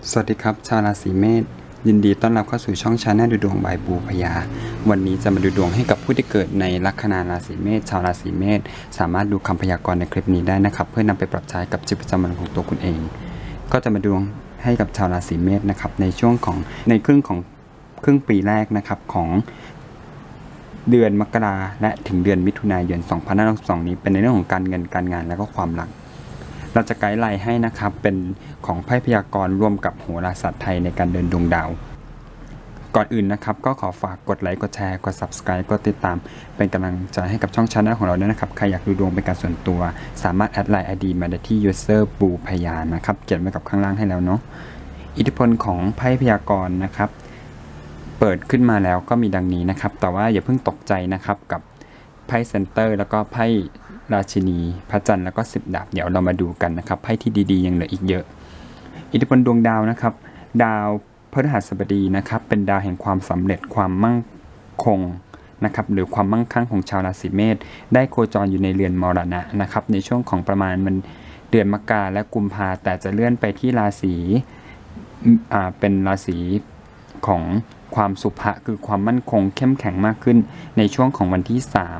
สวัสดีครับชาวราศีเมษยินดีต้อนรับเข้าสู่ช่องชาแนลดูดวงบายบูพยาวันนี้จะมาดูดวงให้กับผู้ที่เกิดในลัคนาราศีเมษชาวราศีเมษสามารถดูคำพยากรณ์ในคลิปนี้ได้นะครับเพื่อนำไปปรับใช้กับชีวิตประจำวันของตัวคุณเองก็จะมาดูให้กับชาวราศีเมษนะครับในช่วงของในครึ่งปีแรกนะครับของเดือนมกราและถึงเดือนมิถุนายน 2562 นี้เป็นในเรื่องของการเงินการงานและก็ความรักเราจะไกด์ไลน์ให้นะครับเป็นของไพ่พยากรณ์ร่วมกับโหราศาสตร์ไทยในการเดินดวงดาวก่อนอื่นนะครับก็ขอฝากกดไลค์กดแชร์กด Subscribe กดติดตามเป็นกำลังใจให้กับช่องชาแนลของเราด้วยนะครับใครอยากดูดวงเป็นการส่วนตัวสามารถแอดไลน์ ID มาได้ที่ user บูพยานะครับเขียนไว้กับข้างล่างให้แล้วเนาะอิทธิพลของไพ่พยากรณ์นะครับเปิดขึ้นมาแล้วก็มีดังนี้นะครับแต่ว่าอย่าเพิ่งตกใจนะครับกับไพ่เซนเตอร์แล้วก็ไพ่ราชินีพระจันทร์แล้วก็10 ดาบเดี๋ยวเรามาดูกันนะครับไพ่ที่ดีๆยังเหลืออีกเยอะอิทธิพลดวงดาวนะครับดาวพฤหัสบดีนะครับเป็นดาวแห่งความสำเร็จความมั่งคงนะครับหรือความมั่งคั่งของชาวราศีเมษได้โคจรอยู่ในเรือนมรณะนะครับในช่วงของประมาณมันเดือนมกราและกุมภาแต่จะเลื่อนไปที่ราศีเป็นราศีของความสุภะคือความมั่นคงเข้มแข็งมากขึ้นในช่วงของวันที่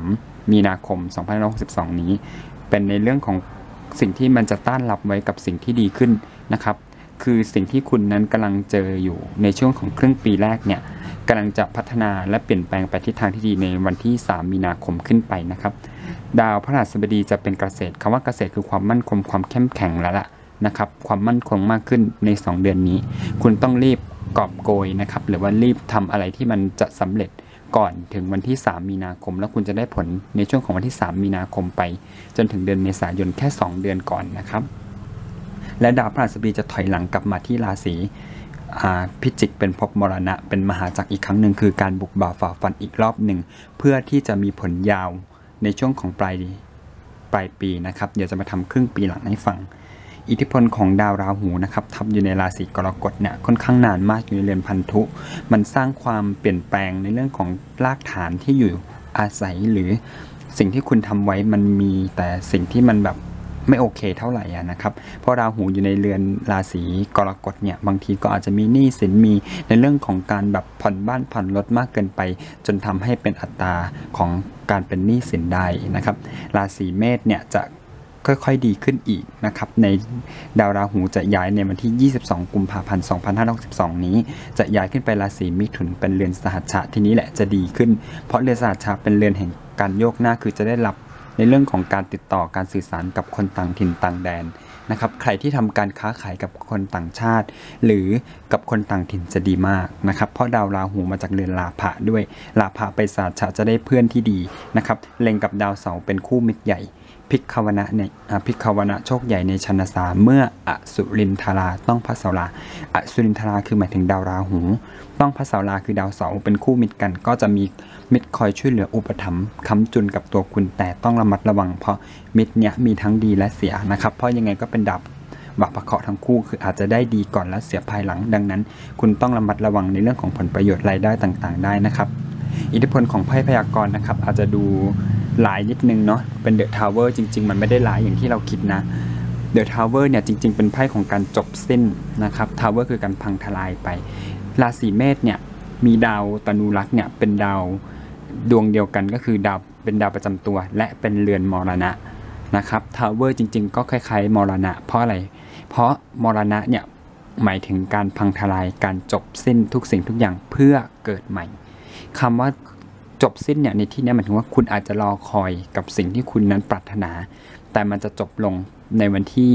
3 มีนาคม 2562 นี้เป็นในเรื่องของสิ่งที่มันจะต้านรับไว้กับสิ่งที่ดีขึ้นนะครับคือสิ่งที่คุณนั้นกำลังเจออยู่ในช่วงของครึ่งปีแรกเนี่ยกำลังจะพัฒนาและเปลี่ยนแปลงไปทิศทางที่ดีในวันที่3 มีนาคมขึ้นไปนะครับดาวพฤหัสบดีจะเป็นเกษตรคำว่าเกษตรคือความมั่นคงความเข้มแข็งแล้วล่ะนะครับความมั่นคงมากขึ้นใน2 เดือนนี้คุณต้องรีบกอบโกยนะครับหรือว่ารีบทำอะไรที่มันจะสำเร็จก่อนถึงวันที่3 มีนาคมแล้วคุณจะได้ผลในช่วงของวันที่3 มีนาคมไปจนถึงเดือนเมษายนแค่2 เดือนก่อนนะครับและดาวพฤหัสบดีจะถอยหลังกลับมาที่ราศีพิจิกเป็นภพมรณะเป็นมหาจักรอีกครั้งหนึ่งคือการบุกบ่าฝ่าฟันอีกรอบหนึ่งเพื่อที่จะมีผลยาวในช่วงของปลายปีนะครับเดี๋ยวจะมาทำครึ่งปีหลังให้ฟังอิทธิพลของดาวราหูนะครับทับอยู่ในราศีกรกฎเนี่ยค่อนข้างนานมากอยู่ในเรือนพันธุมันสร้างความเปลี่ยนแปลงในเรื่องของรากฐานที่อยู่อาศัยหรือสิ่งที่คุณทำไว้มันมีแต่สิ่งที่มันแบบไม่โอเคเท่าไหร่นะครับเพราะราหูอยู่ในเรือนราศีกรกฎเนี่ยบางทีก็อาจจะมีหนี้สินมีในเรื่องของการแบบผ่อนบ้านผ่อนรถมากเกินไปจนทำให้เป็นอัตราของการเป็นหนี้สินได้นะครับราศีเมษเนี่ยจะค่อยๆดีขึ้นอีกนะครับในดาวราหูจะย้ายในวันที่22 กุมภาพันธ์ 2562 นี้จะย้ายขึ้นไปราศีมิถุนเป็นเรือนสหัชชะทีนี้แหละจะดีขึ้นเพราะเรือนสหัชชะเป็นเรือนแห่งการโยกหน้าคือจะได้รับในเรื่องของการติดต่อการสื่อสารกับคนต่างถิ่นต่างแดนนะครับใครที่ทำการค้าขายกับคนต่างชาติหรือกับคนต่างถิ่นจะดีมากนะครับเพราะดาวราหูมาจากเรือนลาภะด้วยลาภะไปสหัชชะจะได้เพื่อนที่ดีนะครับเล็งกับดาวเสาร์เป็นคู่มิตรใหญ่พิกขวนะเนี่ยพิกขวนะโชคใหญ่ในชนสาเมื่ออสุรินทราต้องพระเสาราอสุรินทราคือหมายถึงดาวราหูต้องพระเสาราคือดาวเสาร์เป็นคู่มิตรกันก็จะมีมิตรคอยช่วยเหลืออุปถัมภ์ค้ำจุนกับตัวคุณแต่ต้องระมัดระวังเพราะมิตรเนี่ยมีทั้งดีและเสียนะครับเพราะยังไงก็เป็นดาวบัพพเคราะห์ทั้งคู่คืออาจจะได้ดีก่อนและเสียภายหลังดังนั้นคุณต้องระมัดระวังในเรื่องของผลประโยชน์รายได้ต่างๆได้นะครับอิทธิพลของไพ่พยากรณ์นะครับอาจจะดูหลายนิดนึงเนาะเป็นเดอะทาวเวอร์จริงๆมันไม่ได้หลายอย่างที่เราคิดนะเดอะทาวเวอร์เนี่ยจริงๆเป็นไพ่ของการจบสิ้นนะครับทาวเวอร์คือการพังทลายไปราศีเมษเนี่ยมีดาวตนูลักษณ์เนี่ยเป็นดาวดวงเดียวกันก็คือดาวเป็นดาวประจำตัวและเป็นเรือนมรณะนะครับทาวเวอร์จริงๆก็คล้ายๆมรณะเพราะอะไรเพราะมรณะเนี่ยหมายถึงการพังทลายการจบสิ้นทุกสิ่งทุกอย่างเพื่อเกิดใหม่คำว่าจบสิ้นเนี่ยในที่นี้หมายถึงว่าคุณอาจจะรอคอยกับสิ่งที่คุณนั้นปรารถนาแต่มันจะจบลงในวันที่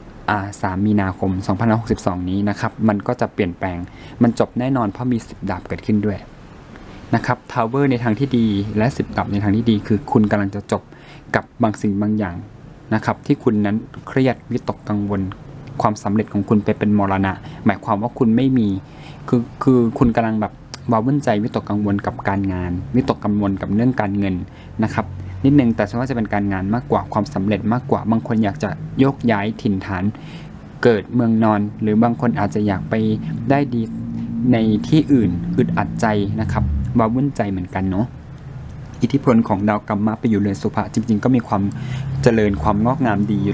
3 มีนาคม 2562 นี้นะครับมันก็จะเปลี่ยนแปลงมันจบแน่นอนเพราะมี10 ดาบเกิดขึ้นด้วยนะครับทาวเวอร์ในทางที่ดีและ10 ดาบในทางที่ดีคือคุณกำลังจะจบกับบางสิ่งบางอย่างนะครับที่คุณนั้นเครียดวิตกกังวลความสำเร็จของคุณไปเป็นมรณะหมายความว่าคุณไม่มีคือคุณกำลังแบบว้าวุ่นใจวิตกกังวลกับการงานวิตกกังวลกับเรื่องการเงินนะครับนิดนึงแต่ฉันว่าจะเป็นการงานมากกว่าความสำเร็จมากกว่าบางคนอยากจะโยกย้ายถิ่นฐานเกิดเมืองนอนหรือบางคนอาจจะอยากไปได้ดีในที่อื่นอึดอัดใจนะครับว้าวุ่นใจเหมือนกันเนาะอิทธิพลของดาวกัมมะไปอยู่เรือนสุภะจริงๆก็มีความเจริญความงอกงามดีอยู่หรอก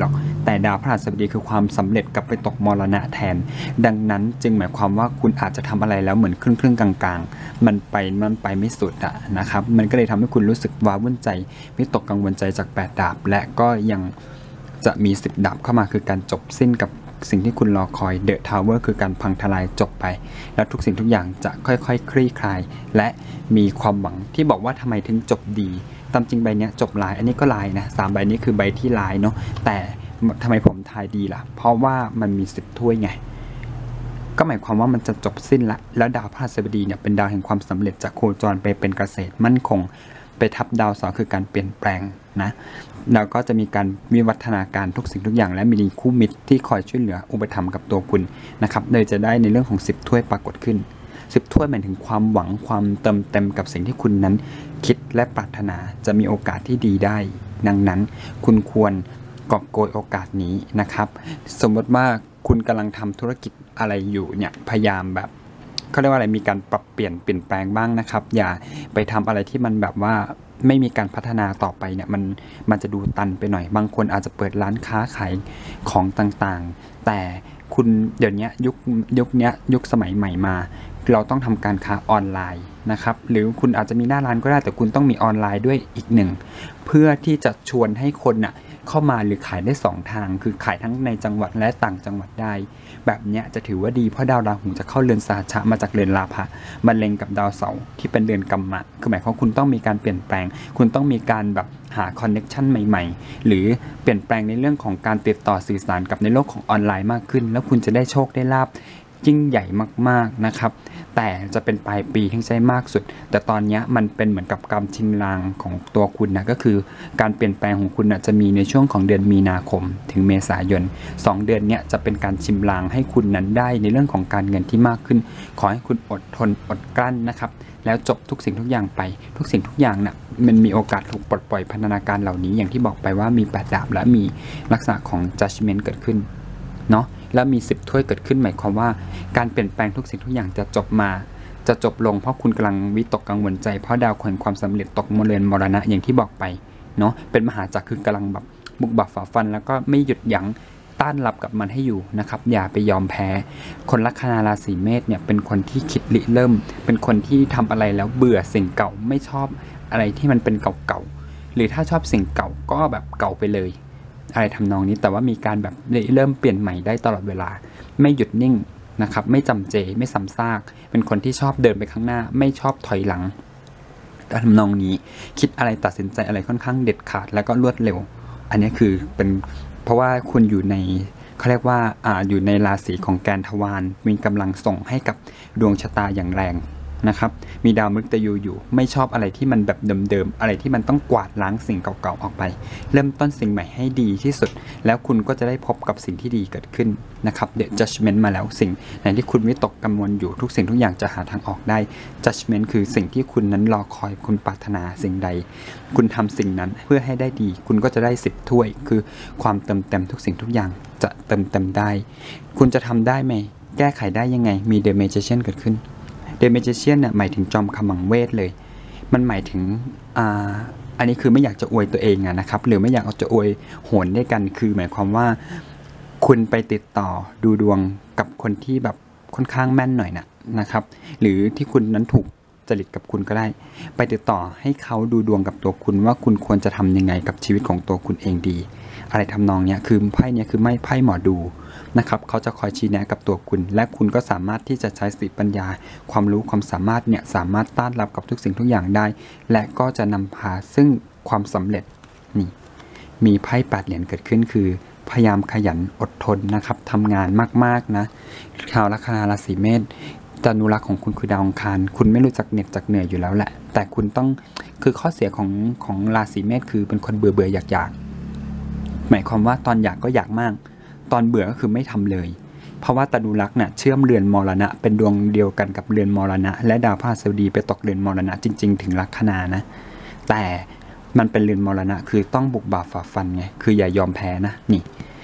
แต่ดาวพฤหัสบดีคือความสำเร็จกลับไปตกมรณะแทนดังนั้นจึงหมายความว่าคุณอาจจะทำอะไรแล้วเหมือนครึ่งกลางๆมันไปไม่สุดนะครับมันก็เลยทำให้คุณรู้สึกว้าวุ่นใจวิตกกังวลใจจาก8 ดาบและก็ยังจะมี10 ดาบเข้ามาคือการจบสิ้นกับสิ่งที่คุณรอคอยเดอะทาวเวอร์คือการพังทลายจบไปแล้วทุกสิ่งทุกอย่างจะค่อยๆคลี่คลายและมีความหวังที่บอกว่าทำไมถึงจบดีตามจริงใบนี้จบลายอันนี้ก็ลายนะ3 ใบนี้คือใบที่ลายเนาะแต่ทำไมผมทายดีล่ะเพราะว่ามันมี10 ถ้วยไงก็หมายความว่ามันจะจบสิ้นละแล้วดาวพฤหัสบดีเนี่ยเป็นดาวแห่งความสำเร็จจากโคจรไปเป็นเกษตรมั่นคงไปทับดาวเสาร์คือการเปลี่ยนแปลงนะแล้วก็จะมีการวิวัฒนาการทุกสิ่งทุกอย่างและมีคู่มิตรที่คอยช่วยเหลืออุปถัมภ์กับตัวคุณนะครับเลยจะได้ในเรื่องของ10 ถ้วยปรากฏขึ้น10 ถ้วยหมายถึงความหวังความเติมเต็มกับสิ่งที่คุณนั้นคิดและปรารถนาจะมีโอกาสที่ดีได้ดังนั้นคุณควรกอบโกยโอกาสนี้นะครับสมมติว่าคุณกำลังทำธุรกิจอะไรอยู่เนี่ยพยายามแบบเขาเรียกว่าอะไรมีการปรับเปลี่ยนแปลงบ้างนะครับอย่าไปทำอะไรที่มันแบบว่าไม่มีการพัฒนาต่อไปเนี่ยมันจะดูตันไปหน่อยบางคนอาจจะเปิดร้านค้าขายของต่างๆแต่คุณเดี๋ยวนี้ยุคสมัยใหม่มาเราต้องทำการค้าออนไลน์นะครับหรือคุณอาจจะมีหน้าร้านก็ได้แต่คุณต้องมีออนไลน์ด้วยอีกหนึ่งเพื่อที่จะชวนให้คนน่ะเข้ามาหรือขายได้2 ทางคือขายทั้งในจังหวัดและต่างจังหวัดได้แบบนี้จะถือว่าดีเพราะดาวราหูจะเข้าเรือนสหัชชะมาจากเรือนลาภะมันเล็งกับดาวเสาร์ที่เป็นเรือนกัมมะคือหมายความว่าคุณต้องมีการเปลี่ยนแปลงคุณต้องมีการแบบหาคอนเน็กชันใหม่ๆหรือเปลี่ยนแปลงในเรื่องของการติดต่อสื่อสารกับในโลกของออนไลน์มากขึ้นแล้วคุณจะได้โชคได้ลาภยิ่งใหญ่มากๆนะครับแต่จะเป็นปลายปีที่ใช้มากสุดแต่ตอนนี้มันเป็นเหมือนกับการชิมลางของตัวคุณนะก็คือการเปลี่ยนแปลงของคุณจะมีในช่วงของเดือนมีนาคมถึงเมษายน2 เดือนนี้จะเป็นการชิมลางให้คุณนั้นได้ในเรื่องของการเงินที่มากขึ้นขอให้คุณอดทนอดกลั้นนะครับแล้วจบทุกสิ่งทุกอย่างไปทุกสิ่งทุกอย่างน่ะมันมีโอกาสถูกปลดปล่อยพันธนาการเหล่านี้อย่างที่บอกไปว่ามี8 ดาบและมีลักษณะของ judgment เกิดขึ้นเนาะแล้วมี10 ถ้วยเกิดขึ้นหมายความว่าการเปลี่ยนแปลงทุกสิ่งทุกอย่างจะจบลงเพราะคุณกำลังวิตกกังวลใจเพราะดาวแห่งความสำเร็จตกเรือนมรณะอย่างที่บอกไปเนาะเป็นมหาจักรคือกำลังแบบบุกบั่นฝ่าฟันแล้วก็ไม่หยุดยั้งต้านรับกับมันให้อยู่นะครับอย่าไปยอมแพ้คนลัคนาราศีเมษเนี่ยเป็นคนที่คิดริเริ่มเป็นคนที่ทำอะไรแล้วเบื่อสิ่งเก่าไม่ชอบอะไรที่มันเป็นเก่าๆหรือถ้าชอบสิ่งเก่าก็แบบเก่าไปเลยอะไรทำนองนี้แต่ว่ามีการแบบเริ่มเปลี่ยนใหม่ได้ตลอดเวลาไม่หยุดนิ่งนะครับไม่จำเจไม่ซ้ำซากเป็นคนที่ชอบเดินไปข้างหน้าไม่ชอบถอยหลังทำนองนี้คิดอะไรตัดสินใจอะไรค่อนข้างเด็ดขาดแล้วก็รวดเร็วอันนี้คือเป็นเพราะว่าคุณอยู่ในเขาเรียกว่าอยู่ในราศีของแกนทวารมีกำลังส่งให้กับดวงชะตาอย่างแรงนะครับมีดาวมฤตยูอยู่ไม่ชอบอะไรที่มันแบบเดิมๆอะไรที่มันต้องกวาดล้างสิ่งเก่าๆออกไปเริ่มต้นสิ่งใหม่ให้ดีที่สุดแล้วคุณก็จะได้พบกับสิ่งที่ดีเกิดขึ้นนะครับเดอะจัดเมนต์มาแล้วสิ่งไหนที่คุณวิตกกังวลอยู่ทุกสิ่งทุกอย่างจะหาทางออกได้จัดเมนต์คือสิ่งที่คุณนั้นรอคอยคุณปรารถนาสิ่งใดคุณทำสิ่งนั้นเพื่อให้ได้ดีคุณก็จะได้10 ถ้วยคือความเต็มทุกสิ่งทุกอย่างจะเต็มได้คุณจะทำได้ไหมแก้ไขได้ยังไงมีเดอะเมจิเชียนเกิดขึ้นเดอะเมจิเชียนเนี่ยหมายถึงจอมขมังเวทเลยมันหมายถึงอันนี้คือไม่อยากจะอวยตัวเองนะครับหรือไม่อยากเอาจะอวยโหนด้วยกันคือหมายความว่าคุณไปติดต่อดูดวงกับคนที่แบบค่อนข้างแม่นหน่อยนะครับหรือที่คุณนั้นถูกจริตกับคุณก็ได้ไปติดต่อให้เขาดูดวงกับตัวคุณว่าคุณควรจะทำยังไงกับชีวิตของตัวคุณเองดีอะไรทำนองเนี้ยคือไพ่เนี้ยคือไม่ไพ่หมอดูนะครับเขาจะคอยชี้แนะกับตัวคุณและคุณก็สามารถที่จะใช้สติปัญญาความรู้ความสามารถเนี่ยสามารถต้านรับกับทุกสิ่งทุกอย่างได้และก็จะนำพาซึ่งความสำเร็จนี่มีไพ่8 เหรียญเกิดขึ้นคือพยายามขยันอดทนนะครับทำงานมากๆนะชาวลัคนาราศีเมษจันุรักษ์ของคุณคือดาวอังคารคุณไม่รู้จักเหน็ดจักเหนื่อยอยู่แล้วแหละแต่คุณต้องคือข้อเสียของราศีเมษคือเป็นคนเบื่ออยากหมายความว่าตอนอยากก็อยากมากตอนเบื่อก็คือไม่ทำเลยเพราะว่าตนุรักษ์เนี่ยเชื่อมเรือนมรณะเป็นดวงเดียวกันกับเรือนมรณะและดาวพฤหัสบดีไปตกเรือนมรณะจริงๆถึงลัคนานะแต่มันเป็นเรือนมรณะคือต้องบุกบ่าฝ่าฟันไงคืออย่ายอมแพ้นะนี่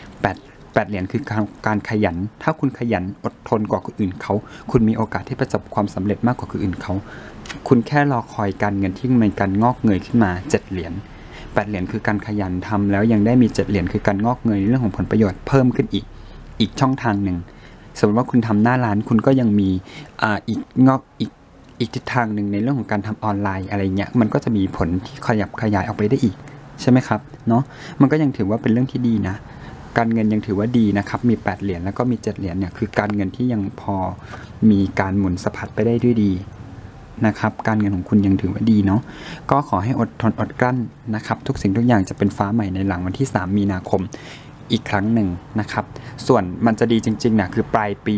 8 เหรียญคือการขยันถ้าคุณขยันอดทนกว่าคนอื่นเขาคุณมีโอกาสที่ประสบความสำเร็จมากกว่าคนอื่นเขาคุณแค่รอคอยการเงินที่มันการงอกเงยขึ้นมา7 เหรียญ 8 เหรียญคือการขยันทำแล้วยังได้มี7 เหรียญคือการงอกเงยในเรื่องของผลประโยชน์เพิ่มขึ้นอีกช่องทางหนึ่งสมมติว่าคุณทำหน้าร้านคุณก็ยังมีอีกทิศทางหนึ่งในเรื่องของการทำออนไลน์อะไรเงี้ยมันก็จะมีผลที่ขยับขยายออกไปได้อีกใช่ไหมครับเนาะมันก็ยังถือว่าเป็นเรื่องที่ดีนะการเงินยังถือว่าดีนะครับมี8 เหรียญแล้วก็มี7 เหรียญเนี่ยคือการเงินที่ยังพอมีการหมุนสะพัดไปได้ด้วยดีนะครับการเงินของคุณยังถือว่าดีเนาะก็ขอให้อดทนอดกลั้นนะครับทุกสิ่งทุกอย่างจะเป็นฟ้าใหม่ในหลังวันที่3 มีนาคมอีกครั้งหนึ่งนะครับส่วนมันจะดีจริงๆนะคือปลายปี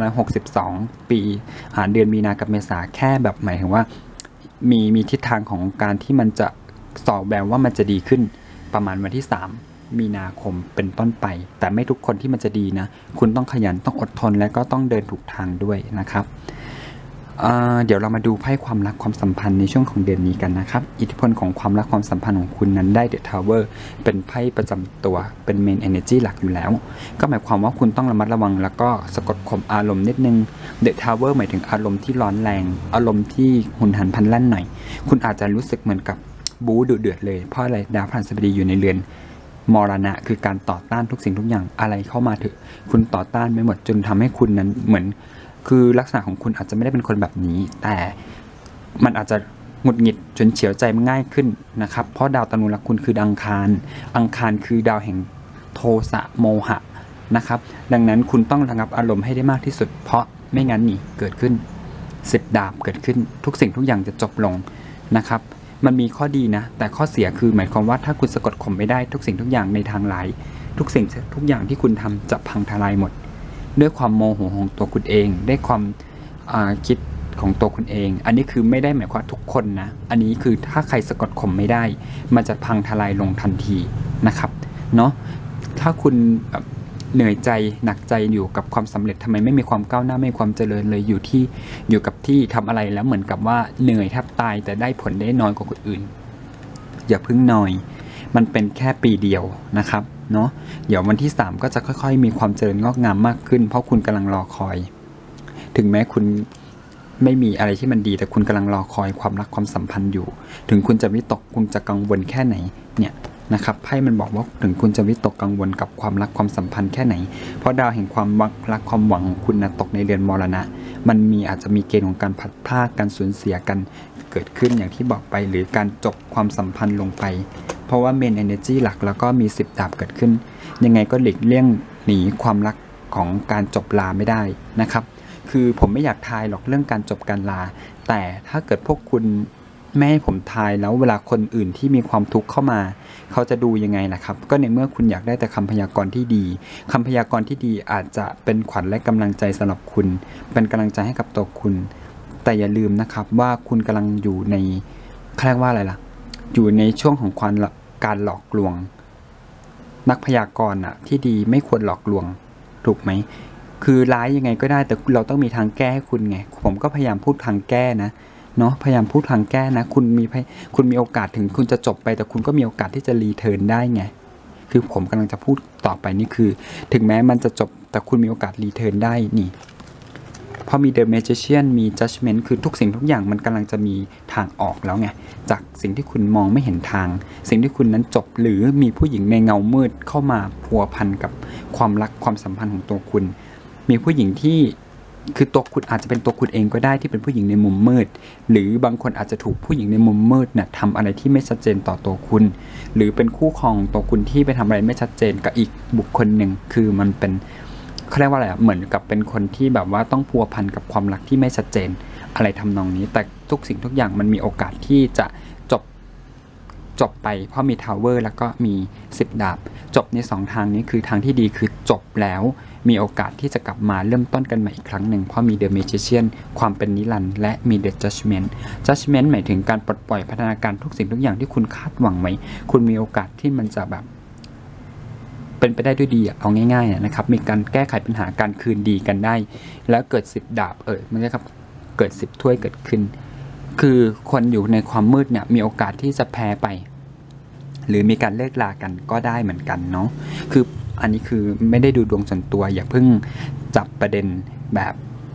2562ปีเดือนมีนากับเมษาแค่แบบหมายถึงว่ามีทิศทางของการที่มันจะสอบแบบว่ามันจะดีขึ้นประมาณวันที่3 มีนาคมเป็นต้นไปแต่ไม่ทุกคนที่มันจะดีนะคุณต้องขยันต้องอดทนและก็ต้องเดินถูกทางด้วยนะครับเดี๋ยวเรามาดูไพ่ความรักความสัมพันธ์ในช่วงของเดือนนี้กันนะครับอิทธิพลของความรักความสัมพันธ์ของคุณนั้นได้เดอะทาวเวอร์เป็นไพ่ประจำตัวเป็นเมนเอเนจีหลักอยู่แล้วก็หมายความว่าคุณต้องระมัดระวังแล้วก็สะกดข่มอารมณ์นิดนึงเดอะทาวเวอร์หมายถึงอารมณ์ที่ร้อนแรงอารมณ์ที่หุนหันพลันแล่นหน่อยคุณอาจจะรู้สึกเหมือนกับบู๊เดือดเลยเพราะอะไรดาวพฤหัสบดีอยู่ในเรือนมรณะคือการต่อต้านทุกสิ่งทุกอย่างอะไรเข้ามาเถอะคุณต่อต้านไม่หมดจนทำให้คุณนั้นเหมือนคือลักษณะของคุณอาจจะไม่ได้เป็นคนแบบนี้แต่มันอาจจะหงุดหงิดจนเฉียวใจง่ายขึ้นนะครับเพราะดาวตนุรักคุณคืออังคารคือดาวแห่งโทสะโมหะนะครับดังนั้นคุณต้องระงับอารมณ์ให้ได้มากที่สุดเพราะไม่งั้นนี่เกิดขึ้น10 ดาบเกิดขึ้นทุกสิ่งทุกอย่างจะจบลงนะครับมันมีข้อดีนะแต่ข้อเสียคือหมายความว่าถ้าคุณสะกดข่มไม่ได้ทุกสิ่งทุกอย่างในทางร้ายทุกสิ่งทุกอย่างที่คุณทำจะพังทลายหมดด้วยความโมโหของตัวคุณเองด้วยความคิดของตัวคุณเองอันนี้คือไม่ได้หมายความทุกคนนะอันนี้คือถ้าใครสะกดข่มไม่ได้มันจะพังทลายลงทันทีนะครับเนาะถ้าคุณเหนื่อยใจหนักใจอยู่กับความสำเร็จทำไมไม่มีความก้าวหน้าไม่มีความเจริญเลยอยู่กับที่ทำอะไรแล้วเหมือนกับว่าเหนื่อยแทบตายแต่ได้ผลได้น้อยกว่าคนอื่นอย่าพึ่งนอยมันเป็นแค่ปีเดียวนะครับเนาะเดี๋ยววันที่3ก็จะค่อยๆมีความเจริญงอกงามมากขึ้นเพราะคุณกำลังรอคอยถึงแม้คุณไม่มีอะไรที่มันดีแต่คุณกำลังรอคอยความรักความสัมพันธ์อยู่ถึงคุณจะวิตกคุณจะกังวลแค่ไหนเนี่ยนะครับไพ่มันบอกว่าถึงคุณจะวิตกกังวลกับความรักความสัมพันธ์แค่ไหนเพราะดาวแห่งความรักความหวังของคุณนะตกในเรือนมรณะมันอาจจะมีเกณฑ์ของการพัดพลาดการสูญเสียกันเกิดขึ้นอย่างที่บอกไปหรือการจบความสัมพันธ์ลงไปเพราะว่าเมนเอเนจีหลักแล้วก็มี10 ดาบเกิดขึ้นยังไงก็หลีกเลี่ยงหนีความรักของการจบลาไม่ได้นะครับคือผมไม่อยากทายหรอกเรื่องการจบการลาแต่ถ้าเกิดพวกคุณไม่ให้ผมทายแล้วเวลาคนอื่นที่มีความทุกข์เข้ามาเขาจะดูยังไงล่ะครับก็ในเมื่อคุณอยากได้แต่คำพยากรณ์ที่ดีคำพยากรณ์ที่ดีอาจจะเป็นขวัญและกำลังใจสำหรับคุณเป็นกำลังใจให้กับตัวคุณแต่อย่าลืมนะครับว่าคุณกำลังอยู่ในเรียกว่าอะไรล่ะอยู่ในช่วงของการหลอกลวงนักพยากรณ์ที่ดีไม่ควรหลอกลวงถูกไหมคือร้ายยังไงก็ได้แต่เราต้องมีทางแก้ให้คุณไงผมก็พยายามพูดทางแก้นะเนาะพยายามพูดทางแก้นะคุณมีโอกาสถึงคุณจะจบไปแต่คุณก็มีโอกาสที่จะรีเทิร์นได้ไงคือผมกำลังจะพูดต่อไปนี่คือถึงแม้มันจะจบแต่คุณมีโอกาสรีเทิร์นได้นี่พอมี The Magician มี Judgment คือทุกสิ่งทุกอย่างมันกำลังจะมีทางออกแล้วไงจากสิ่งที่คุณมองไม่เห็นทางสิ่งที่คุณนั้นจบหรือมีผู้หญิงในเงามืดเข้ามาพัวพันกับความรักความสัมพันธ์ของตัวคุณมีผู้หญิงที่คือตัวคุณอาจจะเป็นตัวคุณเองก็ได้ที่เป็นผู้หญิงในมุมมืดหรือบางคนอาจจะถูกผู้หญิงในมุมมืดเนี่ยทำอะไรที่ไม่ชัดเจนต่อตัวคุณหรือเป็นคู่ครองตัวคุณที่ไปทำอะไรไม่ชัดเจนกับอีกบุคคลหนึ่งคือมันเป็นเขาเรียกว่าอะไรเหมือนกับเป็นคนที่แบบว่าต้องพัวพันกับความรักที่ไม่ชัดเจนอะไรทำนองนี้แต่ทุกสิ่งทุกอย่างมันมีโอกาสที่จะจบไปเพราะมีทาวเวอร์แล้วก็มี10 ดาบจบใน2ทางนี้คือทางที่ดีคือจบแล้วมีโอกาสที่จะกลับมาเริ่มต้นกันใหม่อีกครั้งหนึ่งเพราะมี The Magician ความเป็นนิรันดร์และมี The Judgment หมายถึงการปลดปล่อยพัฒนาการทุกสิ่งทุกอย่างที่คุณคาดหวังไว้คุณมีโอกาสที่มันจะแบบเป็นไปได้ด้วยดีเอาง่ายๆนะครับมีการแก้ไขปัญหาการคืนดีกันได้แล้วเกิด10 ดาบไม่ใช่ครับเกิด10 ถ้วยเกิดขึ้นคือคนอยู่ในความมืดเนี่ยมีโอกาสที่จะแพ้ไปหรือมีการเลิกลากันก็ได้เหมือนกันเนาะคืออันนี้คือไม่ได้ดูดวงส่วนตัวอย่าเพิ่งจับประเด็นแบบ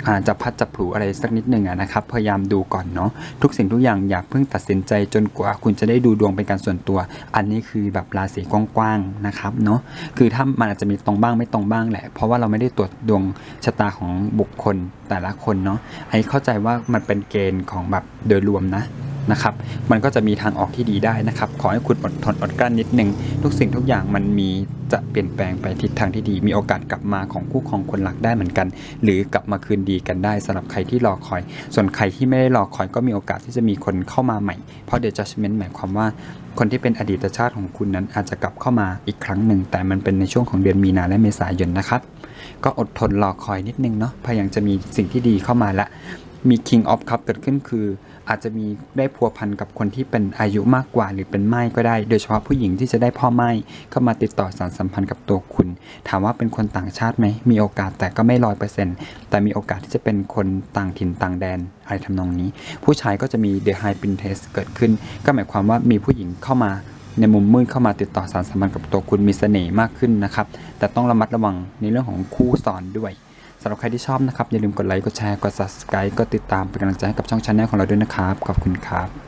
จะพัดจับผูอะไรสักนิดหนึ่งนะครับพยายามดูก่อนเนาะทุกสิ่งทุกอย่างอย่าเพิ่งตัดสินใจจนกว่าคุณจะได้ดูดวงเป็นการส่วนตัวอันนี้คือแบบราศีกว้างๆนะครับเนาะคือถ้ามันอาจจะมีตรงบ้างไม่ตรงบ้างแหละเพราะว่าเราไม่ได้ตรวจดวงชะตาของบุคคลแต่ละคนเนาะไอ้เข้าใจว่ามันเป็นเกณฑ์ของแบบโดยรวมนะครับมันก็จะมีทางออกที่ดีได้นะครับขอให้คุณอดทนอดกลั้นนิดนึงทุกสิ่งทุกอย่างมันมีจะเปลี่ยนแปลงไปทิศทางที่ดีมีโอกาสกลับมาของคู่ครองคนรักได้เหมือนกันหรือกลับมาคืนดีกันได้สำหรับใครที่รอคอยส่วนใครที่ไม่ได้รอคอยก็มีโอกาสที่จะมีคนเข้ามาใหม่เพราะ The Judgment หมายความว่าคนที่เป็นอดีตชาติของคุณนั้นอาจจะกลับเข้ามาอีกครั้งหนึ่งแต่มันเป็นในช่วงของเดือนมีนาและเมษายนนะครับก็อดทนรอคอยนิดนึงเนาะพยายามจะมีสิ่งที่ดีเข้ามาละมี King of Cup เกิดขึ้นคืออาจจะมีได้พัวพันกับคนที่เป็นอายุมากกว่าหรือเป็นไม้ก็ได้โดยเฉพาะผู้หญิงที่จะได้พ่อไม้เข้ามาติดต่อสานสัมพันธ์กับตัวคุณถามว่าเป็นคนต่างชาติไหมมีโอกาสแต่ก็ไม่100%แต่มีโอกาสที่จะเป็นคนต่างถิ่นต่างแดนอะไรทำนองนี้ผู้ชายก็จะมี The High Priestess เกิดขึ้นก็หมายความว่ามีผู้หญิงเข้ามาในมุมมืดเข้ามาติดต่อสานสัมพันธ์กับตัวคุณมีเสน่ห์มากขึ้นนะครับแต่ต้องระมัดระวังในเรื่องของคู่ซ้อนด้วยสำหรับใครที่ชอบนะครับอย่าลืมกดไลค์กดแชร์กด Subscribe กดติดตามเป็นกำลังใจให้กับช่อง Channel ของเราด้วยนะครับขอบคุณครับ